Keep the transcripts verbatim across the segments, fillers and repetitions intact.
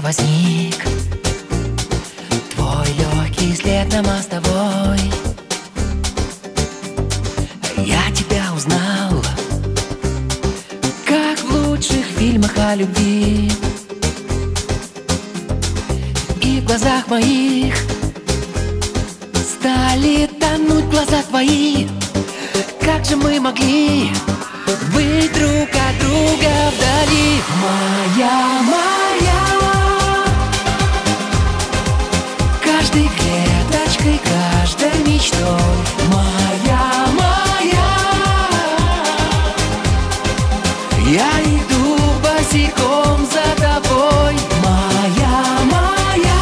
возник твой легкий след на мостовой. Я тебя узнал, как в лучших фильмах о любви. И в глазах моих стали тонуть глаза твои. Как же мы могли быть друг от друга вдали? Моя, моя, каждой клеточкой, каждой мечтой. Моя, моя, я иду босиком за тобой. Моя, моя,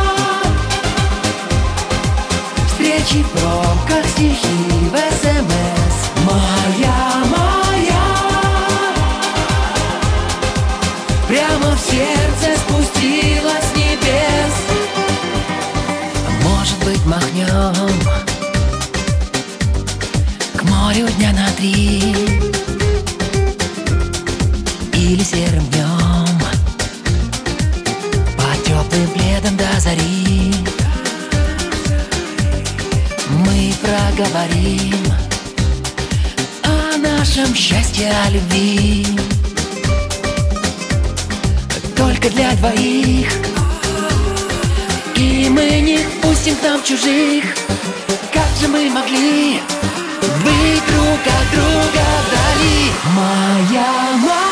встречи в пробках, стихи в эс эм эс. Моя, моя, прямо в сердце спустилась с небес. Может быть, махнем к морю дня на три, или серым днем под теплым пледом до зари мы проговорим о нашем счастье, о любви. Только для двоих, и мы не пустим к нам чужих. Как же мы могли быть друг от друга вдали? Моя, моя,